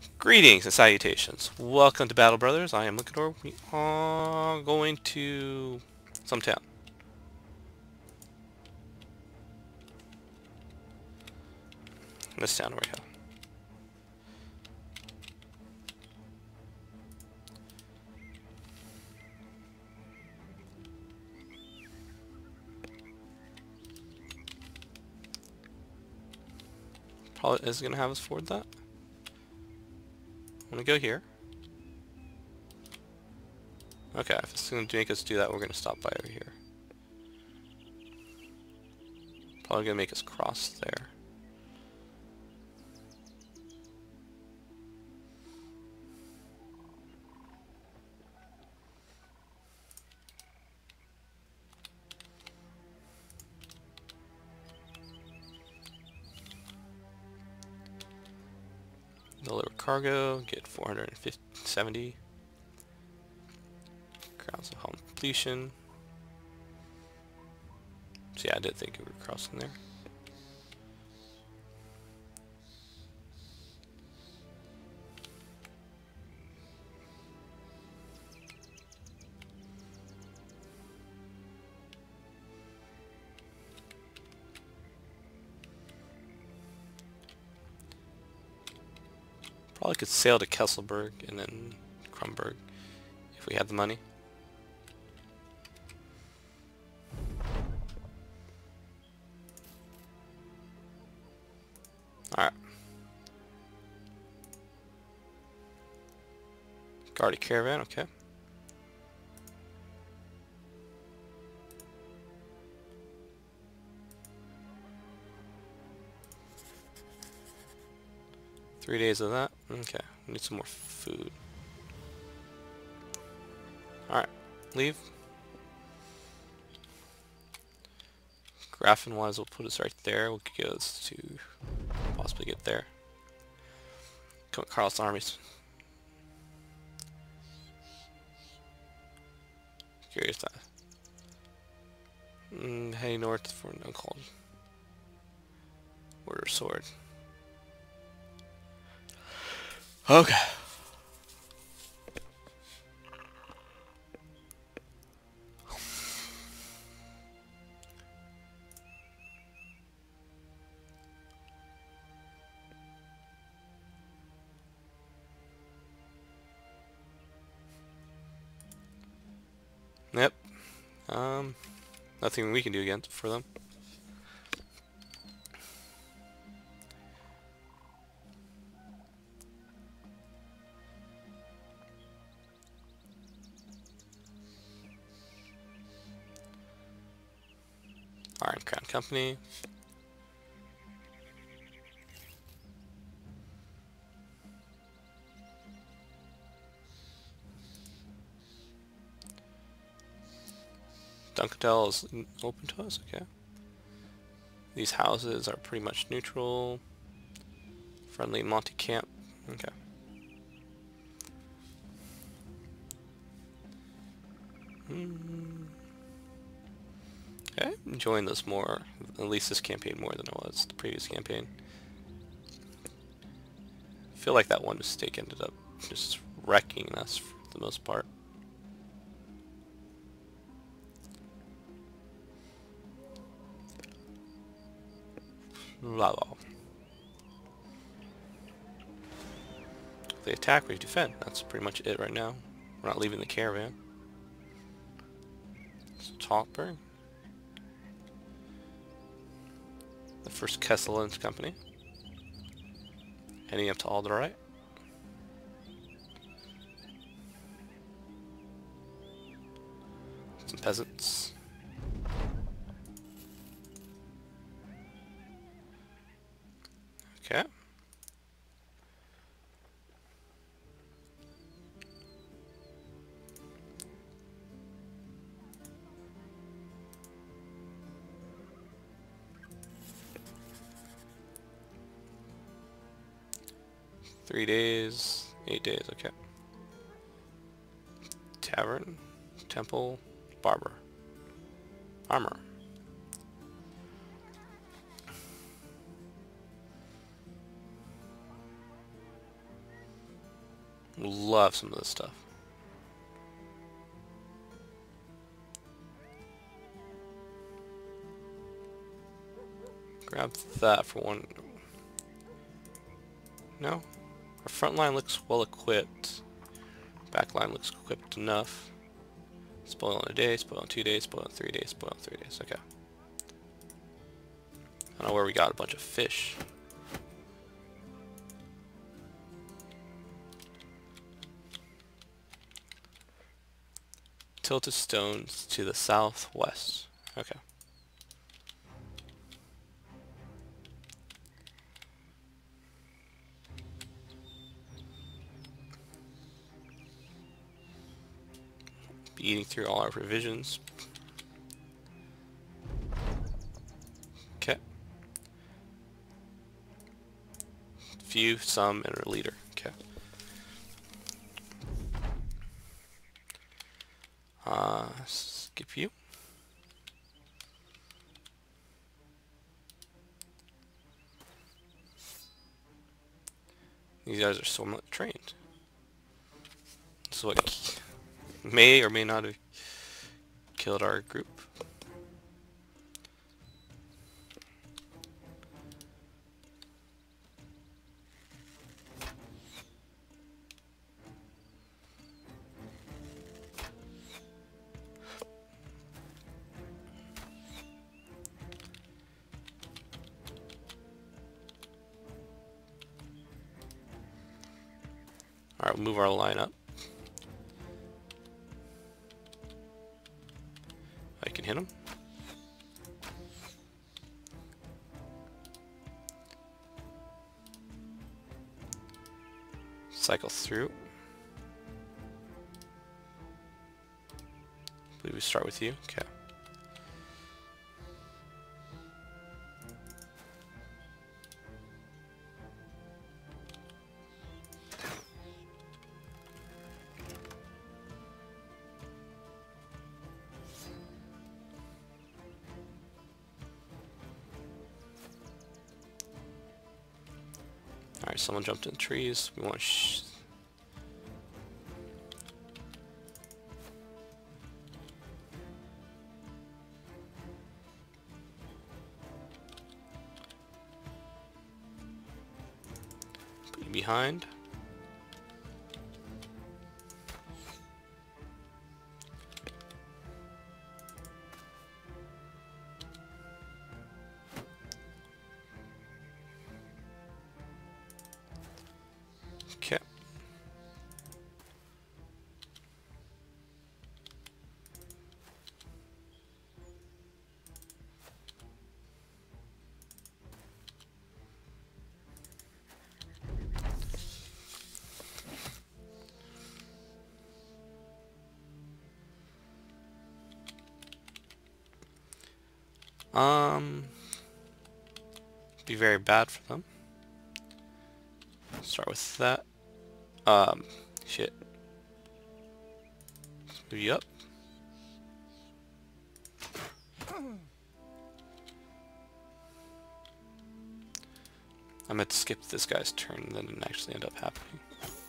Greetings and salutations. Welcome to Battle Brothers. I am Liquidor. We are going to some town. This town right here. Probably is going to have us forward that. I'm going to go here. Okay, if it's going to make us do that, we're going to stop by over here. Probably going to make us cross there. Deliver cargo, get 470. Grounds of home completion. So yeah, I did think we were crossing there. Probably could sail to Kesselberg and then Krumberg if we had the money. Alright. Guard a caravan, okay. Three days of that. Okay, we need some more food. Alright, leave. Graphing wise, we'll put us right there. We'll get us to possibly get there. Come on, Carlos armies. Curious that. Heading north for an uncalled order sword. Okay. Yep. Nothing we can do against for them. Iron Crown Company. Dunkatel is open to us, okay. These houses are pretty much neutral. Friendly Monte Camp, okay. Okay, enjoying this more, at least this campaign more than it was the previous campaign. I feel like that one mistake ended up just wrecking us for the most part. If they attack, we defend. That's pretty much it right now. We're not leaving the caravan. Talkberg. The first Kesselin's company. Heading up to Alderite. Some peasants. Okay. Three days, 8 days, okay. Tavern, temple, barber, armor. Love some of this stuff. Grab that for one. No? Our front line looks well equipped. Back line looks equipped enough. Spoil in a day, spoil in 2 days, spoil in 3 days, spoil in 3 days. Okay. I don't know where we got a bunch of fish. Tilted stones to the southwest. Okay. Be eating through all our provisions. Okay. Few, some, and a leader. Okay. Skip you. These guys are somewhat trained. This is what may or may not have killed our group. Alright, we'll move our line up. I can hit him. Cycle through. I believe we start with you. Okay. Alright, someone jumped in the trees. We want to put you behind. Okay. Be very bad for them. Start with that. Shit. Move you up. I meant to skip this guy's turn and then it actually end up happening.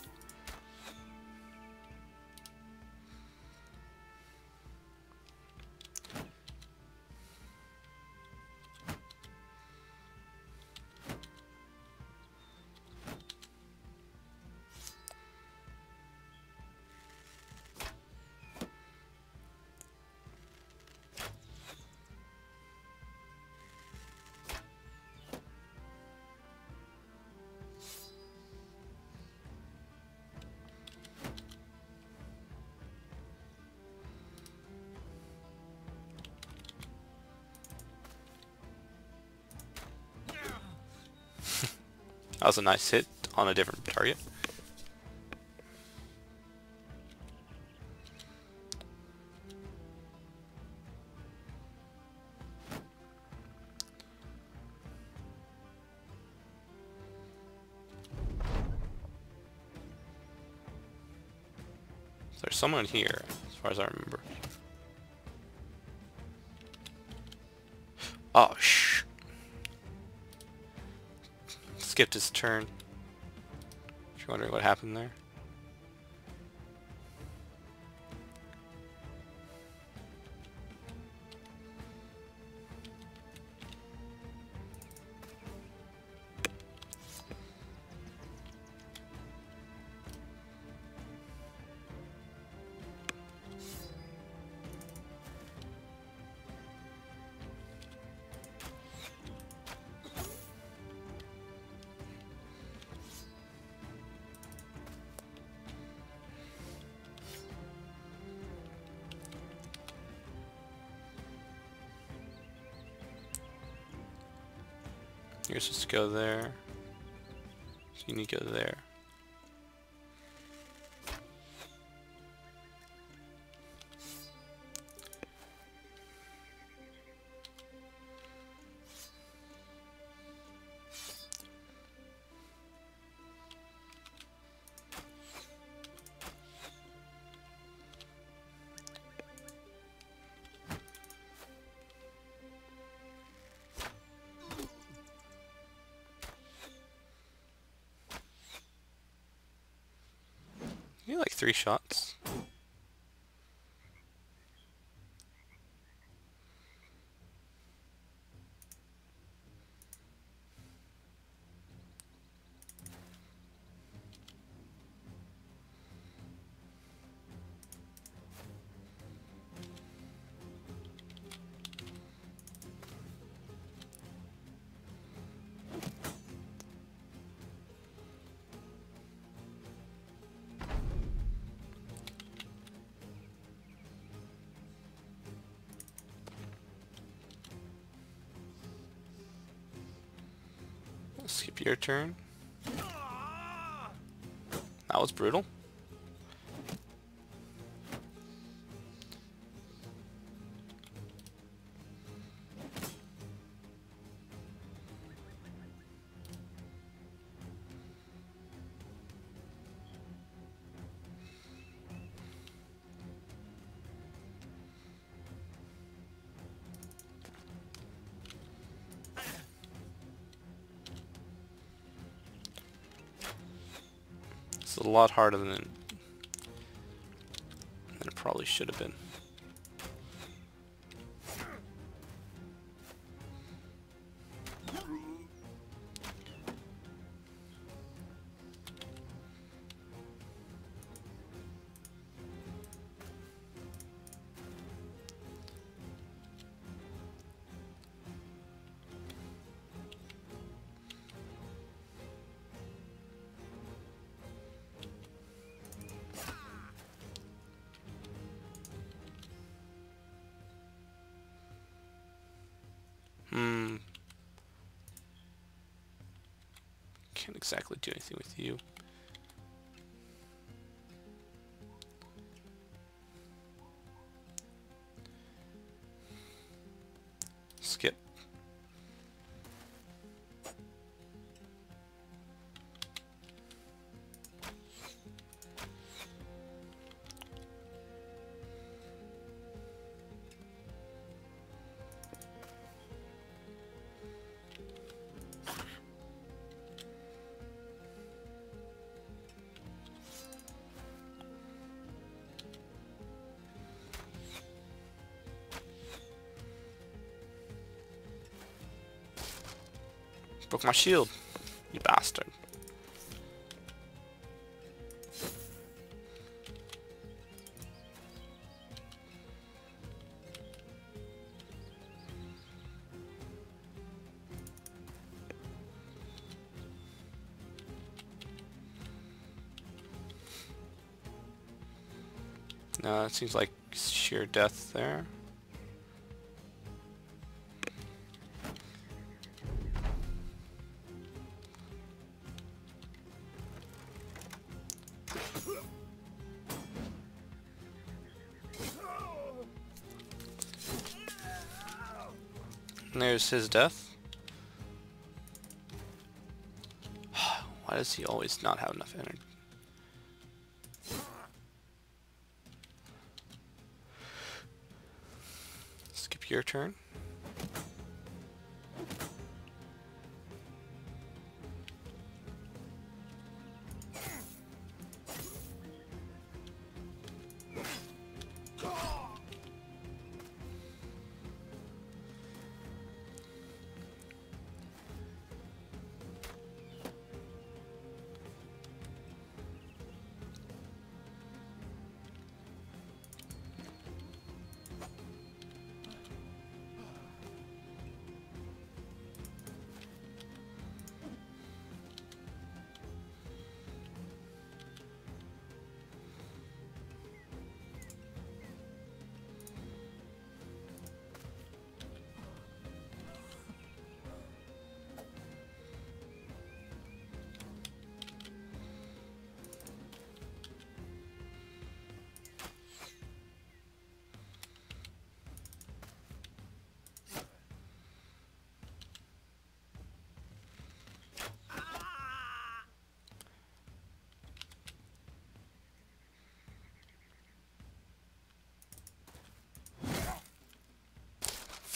That was a nice hit on a different target. So there's someone here, as far as I remember. Oh, shh. Skipped his turn. If you're wondering what happened there. You're supposed to go there. So you need to go there. You get like 3 shots. Skip your turn. That was brutal. It's a lot harder than it probably should have been. Can't exactly do anything with you. Skip. Broke my shield, you bastard. No, it seems like sheer death there. And there's his death. Why does he always not have enough energy? Skip your turn.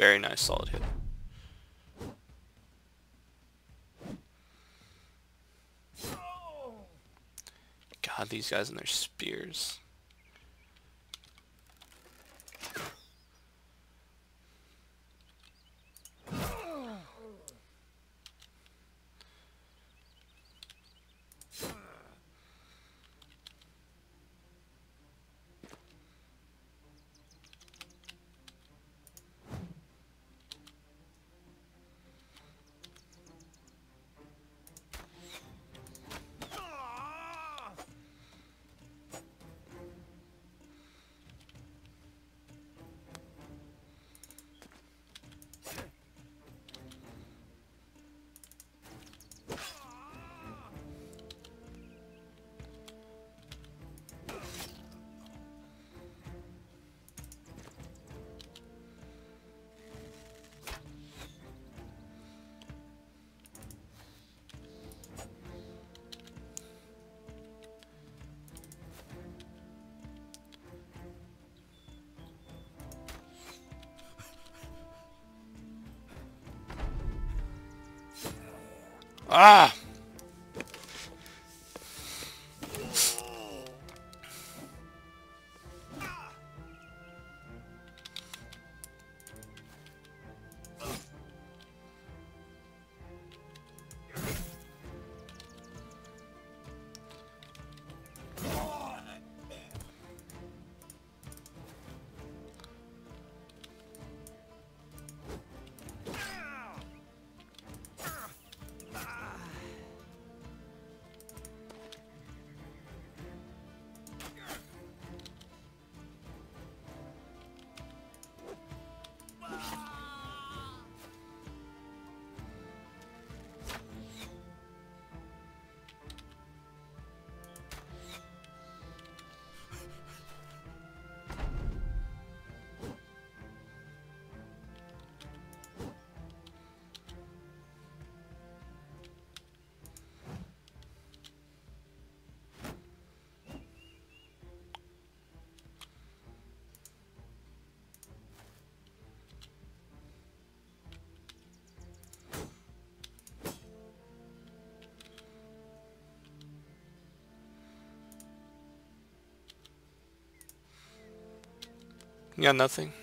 Very nice, solid hit. God, these guys and their spears. Ah! You got nothing?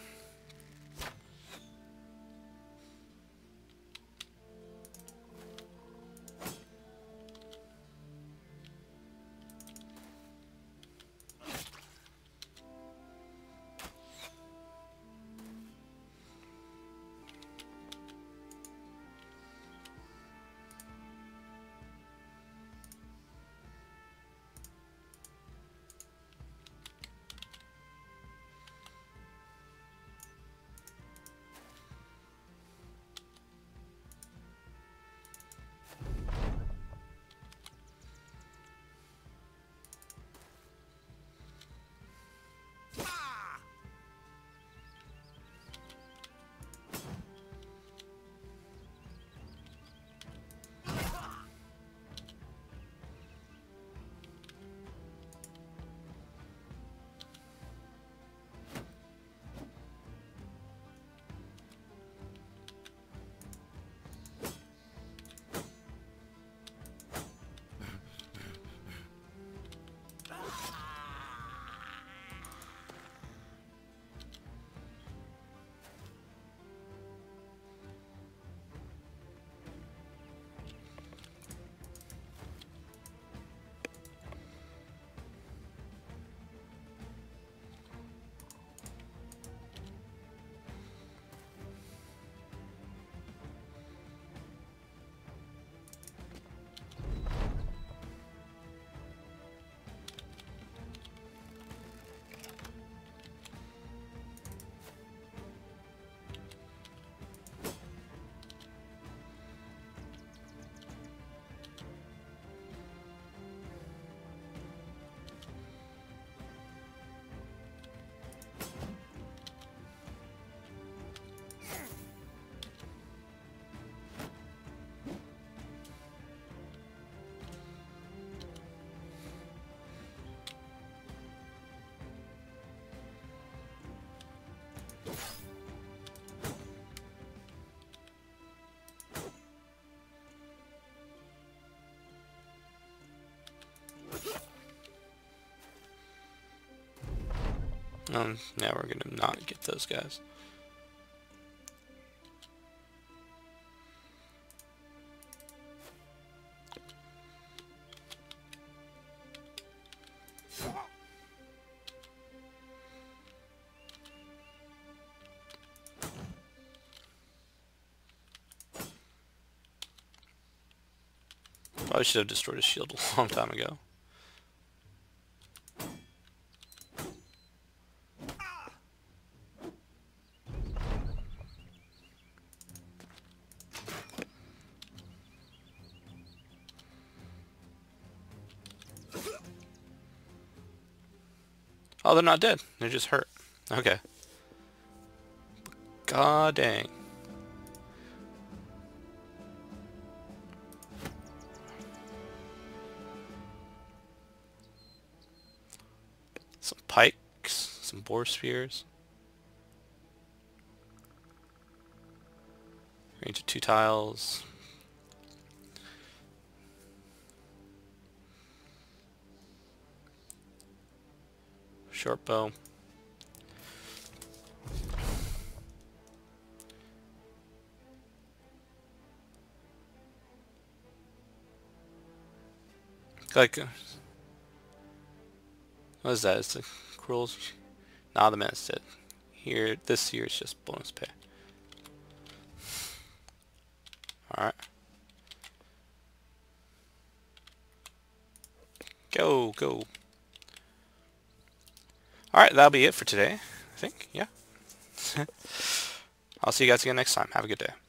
Now we're gonna not get those guys. Probably should have destroyed his shield a long time ago. Oh, they're not dead. They're just hurt. Okay. God dang. Some pikes, some boar spears. Range of 2 tiles. Short bow. Like, what is that? It's the cruel. Nah, the man's dead. Here, this year is just bonus pay. Alright. Go, go. Alright, that'll be it for today, I think. Yeah. I'll see you guys again next time. Have a good day.